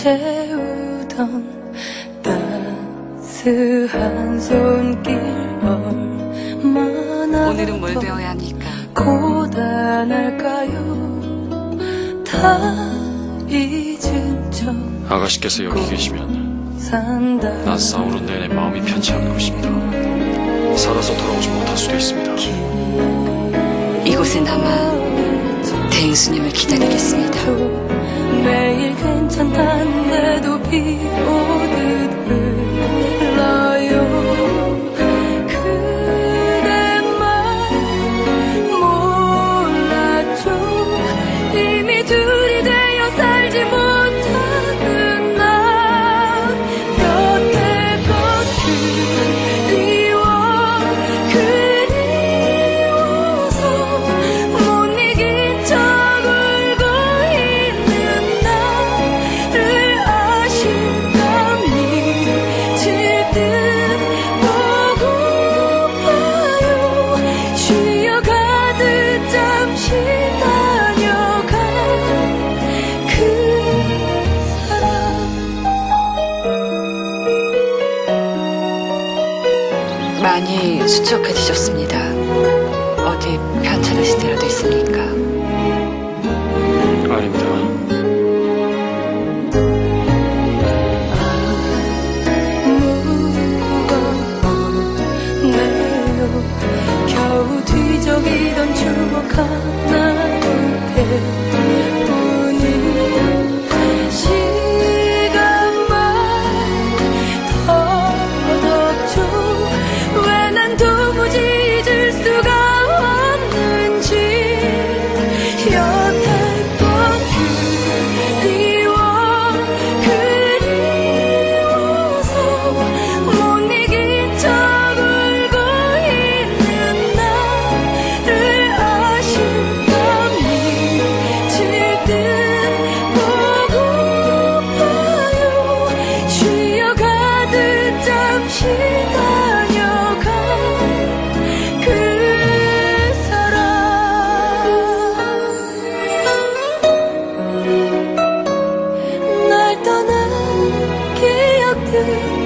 채우던 따스한 손길 얼마나 오늘은 뭘 배워야 합니까? 고단할까요? 다 잊은 척 아가씨께서 여기 계시면 산다. 나 싸우는 내내 마음이 편치 않을 것입니다. 살아서 돌아오지 못할 수도 있습니다. 이곳에 남아 대행수님을 기다리겠습니다. 매일 괜찮단데도 비 오듯 흘러요. 그대만 몰랐죠. 이미 둘이 되어 살지 못하는 나 여태껏 그리워서 못 이긴 척 울고 있는 나를 아실까 미칠 듯 보고파요. 쉬어가듯 잠시 다녀간 그 사람. 많이 수척해지셨습니다. 어디 편찮으신 데라도 있습니까? 아닙니다. 무겁네요. 겨우 뒤적이던 추억 하나 둘뿐인 시간만 더덥죠. 왜 난 도무지 잊을 수가 없는지 여태껏 그리워서 못 이긴 척 울고 있는 나를 아실까 미칠 듯 보고파요. 쉬어가듯 잠시 다녀간 그 사람. 날 떠난 기억들